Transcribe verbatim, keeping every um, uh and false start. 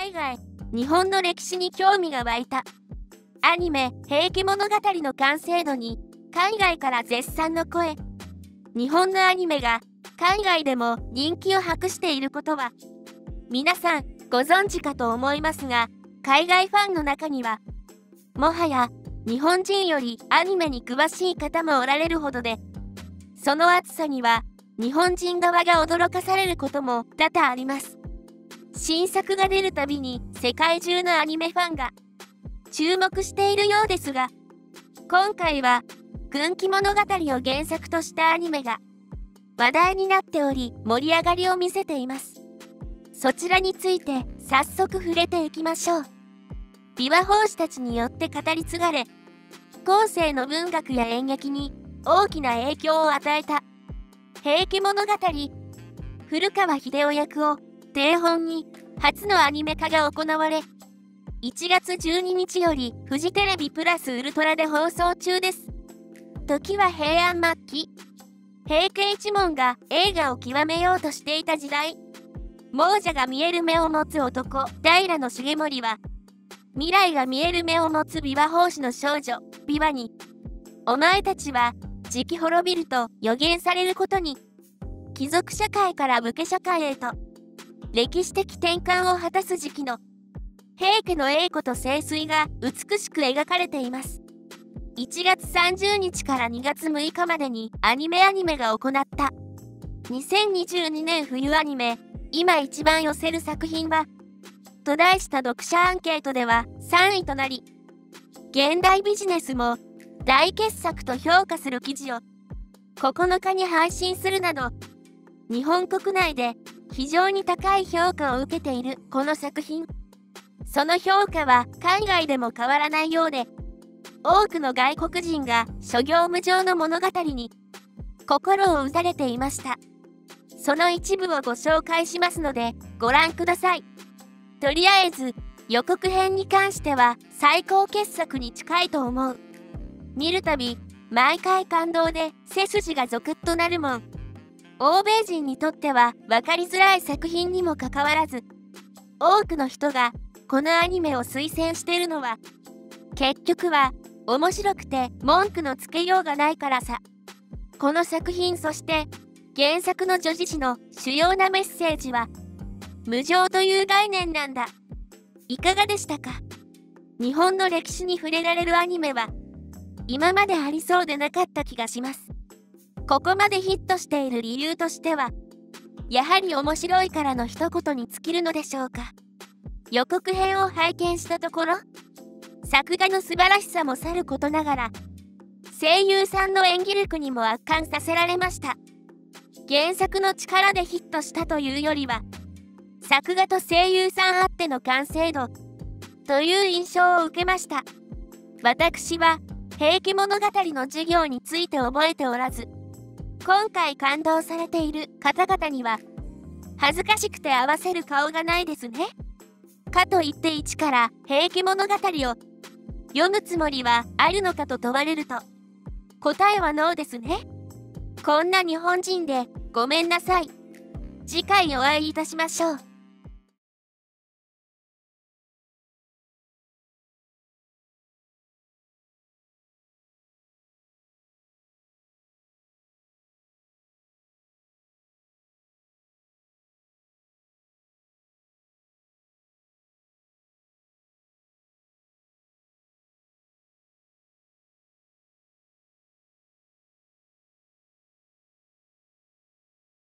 海外、日本の歴史に興味が湧いた。アニメ「平家物語」の完成度に海外から絶賛の声。日本のアニメが海外でも人気を博していることは皆さんご存知かと思いますが、海外ファンの中にはもはや日本人よりアニメに詳しい方もおられるほどで、その熱さには日本人側が驚かされることも多々あります。新作が出るたびに世界中のアニメファンが注目しているようですが、今回は軍記物語を原作としたアニメが話題になっており、盛り上がりを見せています。そちらについて早速触れていきましょう。琵琶法師たちによって語り継がれ、後世の文学や演劇に大きな影響を与えた平家物語。古川英夫役を定本に初のアニメ化が行われ、いちがつじゅうににちよりフジテレビプラスウルトラで放送中です。時は平安末期、平家一門が映画を極めようとしていた時代、亡者が見える目を持つ男平重盛は未来が見える目を持つ琵琶法師の少女琵琶に、お前たちはじき滅びると予言されることに、貴族社会から武家社会へと歴史的転換を果たす時期の平家の栄枯と盛衰が美しく描かれています。いちがつさんじゅうにちからにがつむいかまでにアニメアニメが行ったにせんにじゅうにねん冬アニメ今一番寄せる作品はと題した読者アンケートではさんいとなり、現代ビジネスも大傑作と評価する記事をここのかに配信するなど、日本国内で非常に高い評価を受けているこの作品。その評価は海外でも変わらないようで、多くの外国人が諸行無常の物語に心を打たれていました。その一部をご紹介しますのでご覧ください。とりあえず予告編に関しては最高傑作に近いと思う。見るたび毎回感動で背筋がゾクッとなるもん。欧米人にとっては分かりづらい作品にもかかわらず、多くの人がこのアニメを推薦しているのは、結局は面白くて文句のつけようがないからさ。この作品、そして原作の叙事詩の主要なメッセージは無常という概念なんだ。いかがでしたか？日本の歴史に触れられるアニメは今までありそうでなかった気がします。ここまでヒットしている理由としては、やはり面白いからの一言に尽きるのでしょうか。予告編を拝見したところ、作画の素晴らしさもさることながら、声優さんの演技力にも圧巻させられました。原作の力でヒットしたというよりは、作画と声優さんあっての完成度という印象を受けました。私は平家物語の授業について覚えておらず、今回感動されている方々には恥ずかしくて合わせる顔がないですね。かといって一から平家物語を読むつもりはあるのかと問われると、答えはノーですね。こんな日本人でごめんなさい。次回お会いいたしましょう。